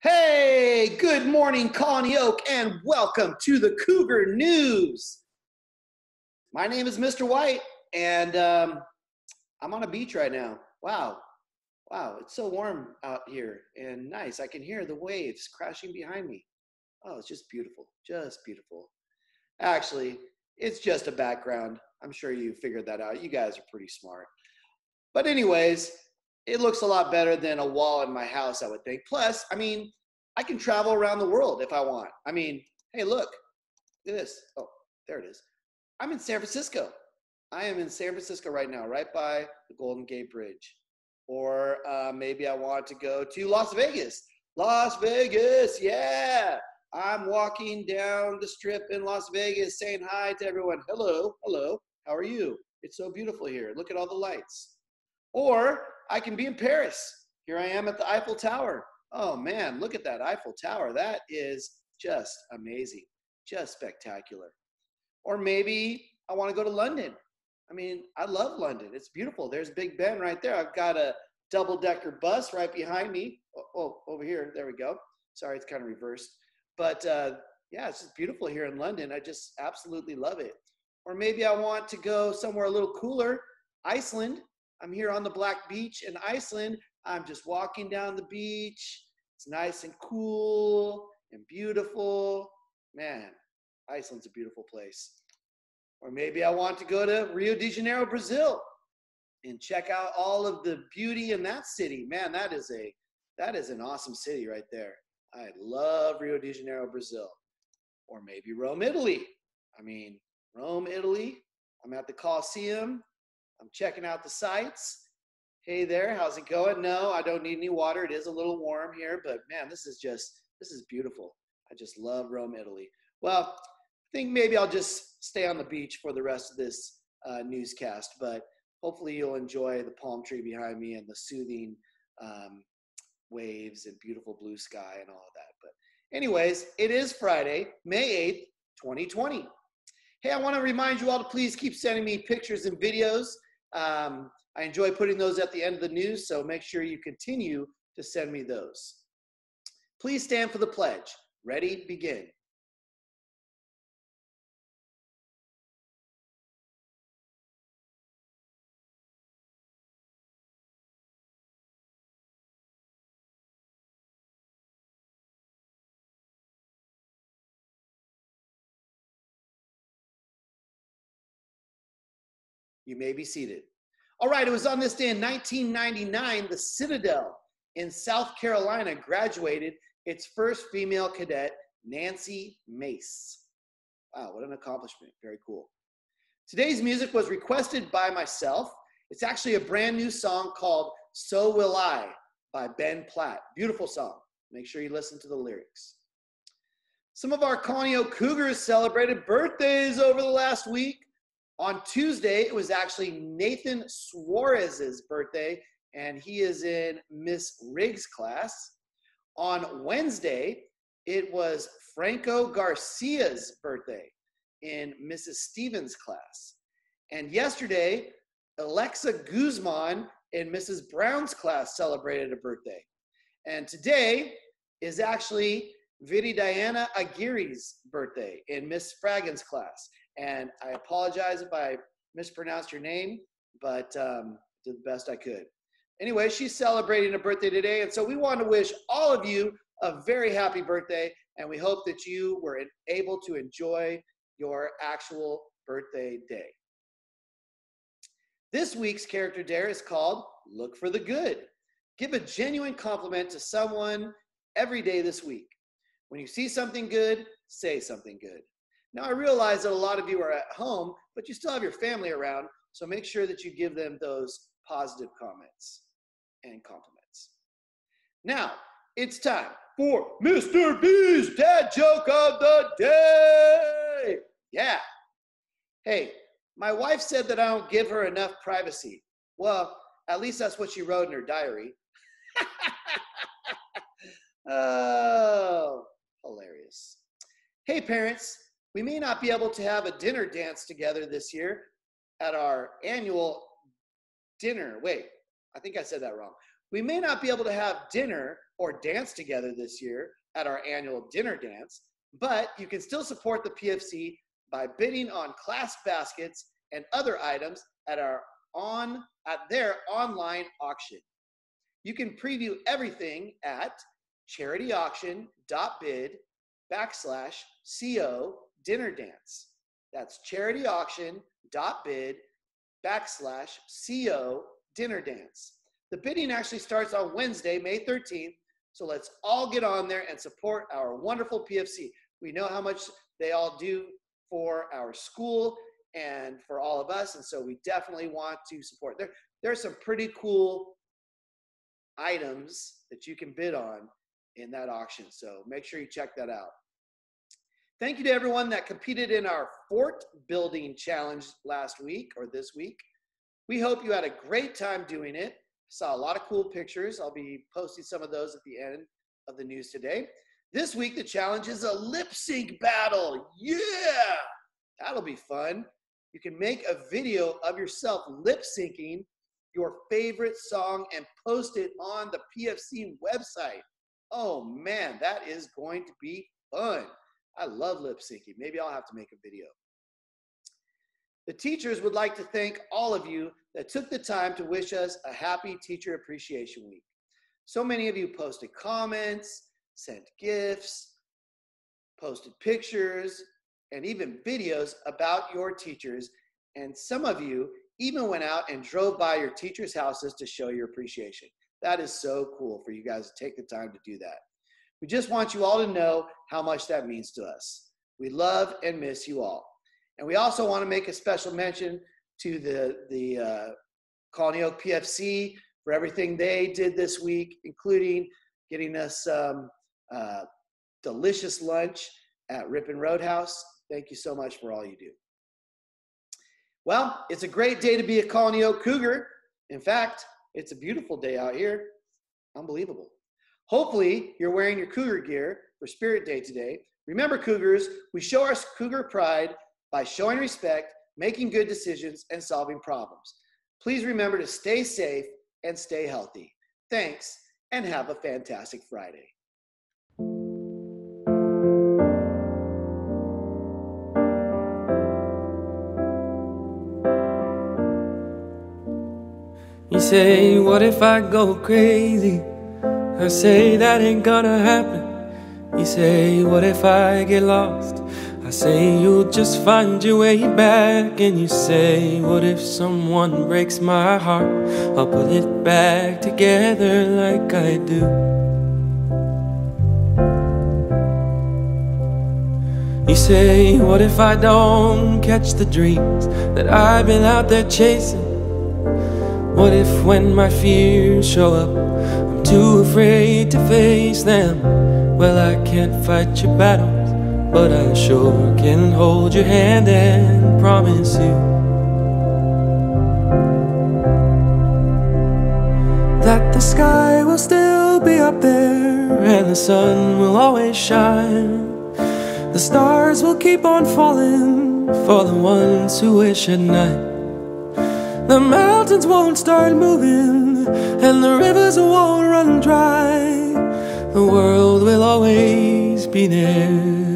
Hey, good morning, Colony Oak, and welcome to the Cougar News. My name is Mr. White, and I'm on a beach right now. Wow, it's so warm out here and nice. I can hear the waves crashing behind me. Oh, it's just beautiful, just beautiful. Actually, it's just a background. I'm sure you figured that out. You guys are pretty smart. But anyways, it looks a lot better than a wall in my house, I would think. Plus, I can travel around the world if I want. Hey, look at this. Oh, there it is. I'm in San Francisco. I am in San Francisco right now, right by the Golden Gate Bridge. Or maybe I want to go to Las Vegas. Las Vegas, yeah. I'm walking down the strip in Las Vegas saying hi to everyone. Hello, how are you? It's so beautiful here. Look at all the lights. Or I can be in Paris. Here I am at the Eiffel Tower. Oh man, look at that Eiffel Tower. That is just amazing, just spectacular. Or maybe I want to go to London. I love London. It's beautiful. There's Big Ben right there. I've got a double-decker bus right behind me. Oh, over here. There we go. Sorry, it's kind of reversed. But yeah, it's just beautiful here in London. I just absolutely love it. Or maybe I want to go somewhere a little cooler, Iceland. I'm here on the Black Beach in Iceland. I'm just walking down the beach. It's nice and cool and beautiful. Man, Iceland's a beautiful place. Or maybe I want to go to Rio de Janeiro, Brazil, and check out all of the beauty in that city. Man, that is an awesome city right there. I love Rio de Janeiro, Brazil. Or maybe Rome, Italy. Rome, Italy. I'm at the Colosseum. I'm checking out the sights. Hey there, how's it going? No, I don't need any water. It is a little warm here, but man, this is beautiful. I just love Rome, Italy. Well, I think maybe I'll just stay on the beach for the rest of this newscast, but hopefully you'll enjoy the palm tree behind me and the soothing waves and beautiful blue sky and all of that. But anyways, it is Friday, May 8th, 2020. Hey, I want to remind you all to please keep sending me pictures and videos. I enjoy putting those at the end of the news, so make sure you continue to send me those. Please stand for the pledge. Ready, begin. You may be seated. All right, it was on this day in 1999, the Citadel in South Carolina graduated its first female cadet, Nancy Mace. Wow, what an accomplishment. Very cool. Today's music was requested by myself. It's actually a brand new song called So Will I by Ben Platt. Beautiful song. Make sure you listen to the lyrics. Some of our Colony Oak Cougars celebrated birthdays over the last week. On Tuesday, it was actually Nathan Suarez's birthday, and he is in Miss Riggs' class. On Wednesday, it was Franco Garcia's birthday in Mrs. Stevens' class. And yesterday, Alexa Guzman in Mrs. Brown's class celebrated a birthday. And today is actually Viridiana Aguirre's birthday in Miss Fragan's class. And I apologize if I mispronounced your name, but did the best I could. Anyway, she's celebrating a birthday today, and so we want to wish all of you a very happy birthday, and we hope that you were able to enjoy your actual birthday day. This week's character dare is called Look for the Good. Give a genuine compliment to someone every day this week. When you see something good, say something good. Now, I realize that a lot of you are at home, but you still have your family around, so make sure that you give them those positive comments and compliments. Now, it's time for Mr. B's Dad Joke of the Day. Yeah. Hey, my wife said that I don't give her enough privacy. Well, at least that's what she wrote in her diary. Oh, hilarious. Hey, parents. We may not be able to have a dinner dance together this year at our annual dinner. Wait, I think I said that wrong. We may not be able to have dinner or dance together this year at our annual dinner dance, but you can still support the PFC by bidding on class baskets and other items at their online auction. You can preview everything at charityauction.bid/CO dinner dance. That's charityauction.bid/CO dinner dance. The bidding actually starts on Wednesday, May 13th, so let's all get on there and support our wonderful PFC. We know how much they all do for our school and for all of us, and so we definitely want to support. There are some pretty cool items that you can bid on in that auction, so make sure you check that out. Thank you to everyone that competed in our fort building challenge last week or this week. We hope you had a great time doing it. Saw a lot of cool pictures. I'll be posting some of those at the end of the news today. This week, the challenge is a lip sync battle. Yeah, that'll be fun. You can make a video of yourself lip syncing your favorite song and post it on the PFC website. Oh man, that is going to be fun. I love lip syncing. Maybe I'll have to make a video. The teachers would like to thank all of you that took the time to wish us a happy Teacher Appreciation Week. So many of you posted comments, sent gifts, posted pictures, and even videos about your teachers. And some of you even went out and drove by your teachers' houses to show your appreciation. That is so cool for you guys to take the time to do that. We just want you all to know how much that means to us. We love and miss you all. And we also want to make a special mention to the Colony Oak PFC for everything they did this week, including getting us delicious lunch at Ripon Roadhouse. Thank you so much for all you do. Well, it's a great day to be a Colony Oak Cougar. In fact, it's a beautiful day out here. Unbelievable. Hopefully, you're wearing your Cougar gear for Spirit Day today. Remember, Cougars, we show our Cougar pride by showing respect, making good decisions, and solving problems. Please remember to stay safe and stay healthy. Thanks, and have a fantastic Friday. You say, what if I go crazy? I say, that ain't gonna happen. You say, what if I get lost? I say, you'll just find your way back. And you say, what if someone breaks my heart? I'll put it back together like I do. You say, what if I don't catch the dreams that I've been out there chasing? What if when my fears show up, I'm too afraid to face them? Well, I can't fight your battles, but I sure can hold your hand and promise you that the sky will still be up there and the sun will always shine. The stars will keep on falling for the ones who wish at night. The mountains won't start moving and the rivers won't run dry. The world will always be there,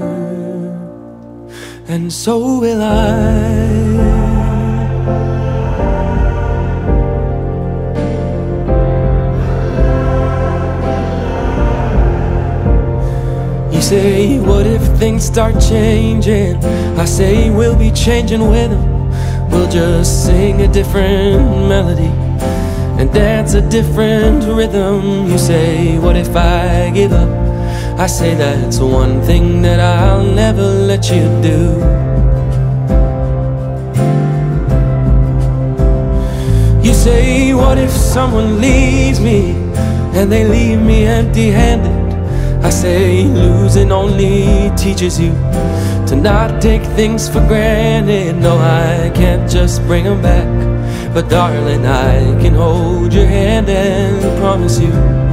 and so will I. You say, what if things start changing? I say, we'll be changing with them. We'll just sing a different melody and dance a different rhythm. You say, what if I give up? I say, that's one thing that I'll never let you do. You say, what if someone leaves me and they leave me empty-handed? I say, losing only teaches you to not take things for granted. No, I can't just bring them back, but darling, I can hold your hand and promise you